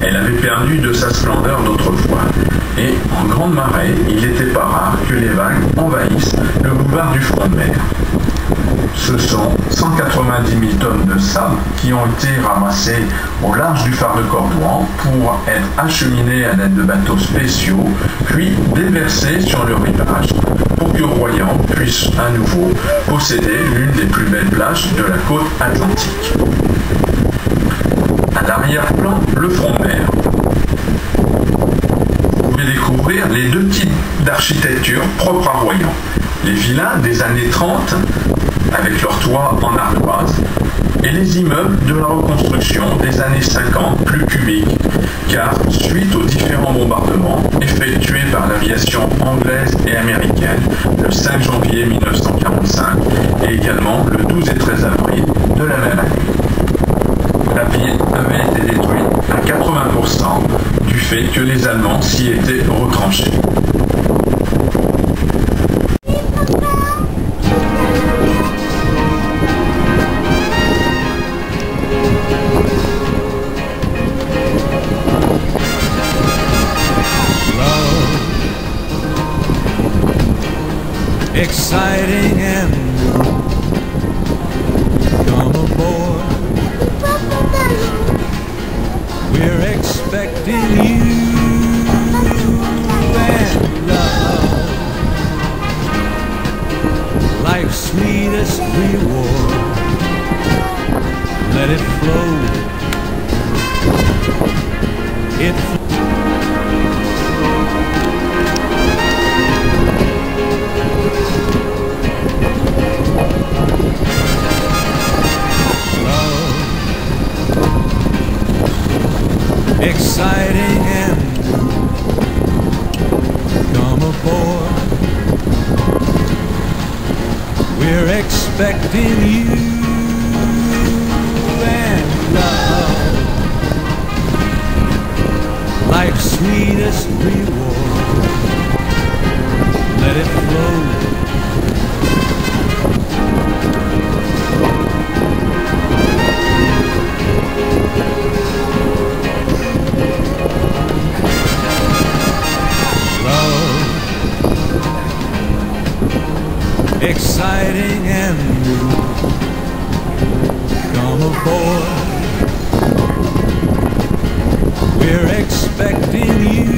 Elle avait perdu de sa splendeur d'autrefois, et en grande marée, il n'était pas rare que les vagues envahissent le boulevard du front de mer. Ce sont 190 000 tonnes de sable qui ont été ramassées au large du phare de Cordouan pour être acheminées à l'aide de bateaux spéciaux, puis déversées sur le rivage pour que Royan puisse à nouveau posséder l'une des plus belles plages de la côte atlantique. À l'arrière-plan, le front de mer. Vous pouvez découvrir les deux types d'architecture propres à Royan. Les villas des années 30 avec leur toit en ardoise, et les immeubles de la reconstruction des années 50 plus cubiques, car suite aux différents bombardements effectués par l'aviation anglaise et américaine le 5 janvier 1945 et également le 12 et 13 avril de la même année. La ville avait été détruite à 80% du fait que les Allemands s'y étaient retranchés. Exciting and new. Come aboard. We're expecting you and love. Life's sweetest reward. Let it flow. It exciting and new. Come aboard. We're expecting you and love. Life's sweetest reward. Let it flow. Exciting and new. Come aboard. We're expecting you